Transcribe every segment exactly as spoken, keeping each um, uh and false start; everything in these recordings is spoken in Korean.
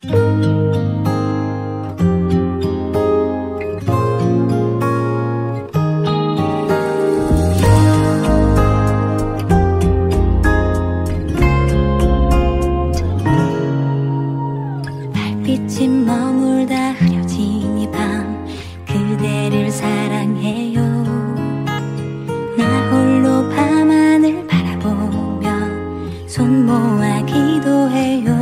빛이 머물다 흐려진 이 밤 그대를 사랑해요. 나 홀로 밤하늘 바라보며 손 모아 기도해요.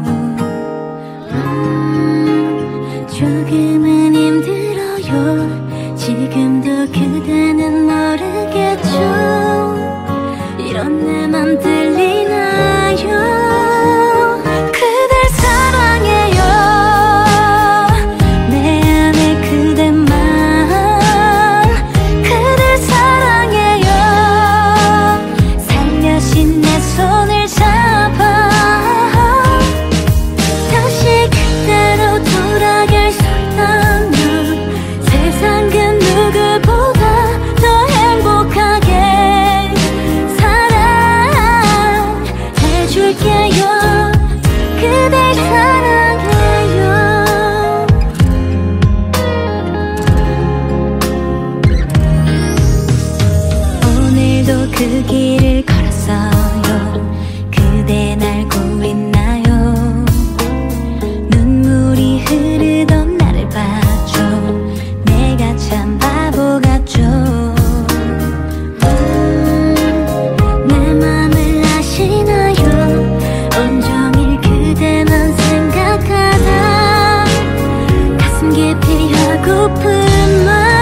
음, 조금은 힘들어요. 지금도 그대는 모르겠죠. 이런 내 맘 들리나요? 그 길을 걸었어요. 그대 알고 있나요? 눈물이 흐르던 나를 봤죠. 내가 참 바보 같죠. 음, 내 맘을 아시나요? 온종일 그대만 생각하다 가슴 깊이 하고픈 말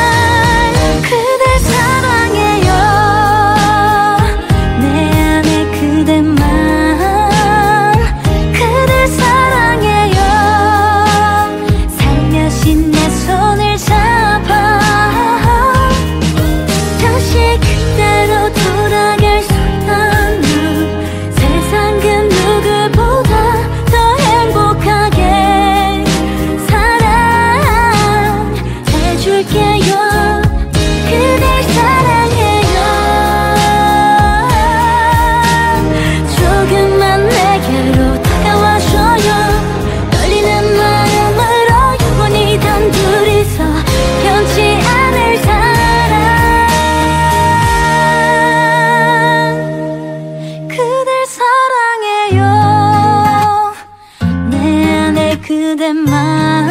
그대만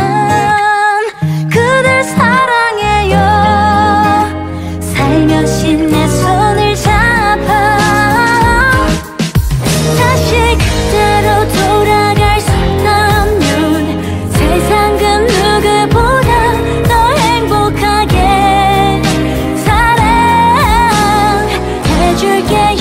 그댈 사랑해요. 살며시 내 손을 잡아 다시 그대로 돌아갈 수 있다면 세상 그 누구보다 더 행복하게 사랑해줄게요.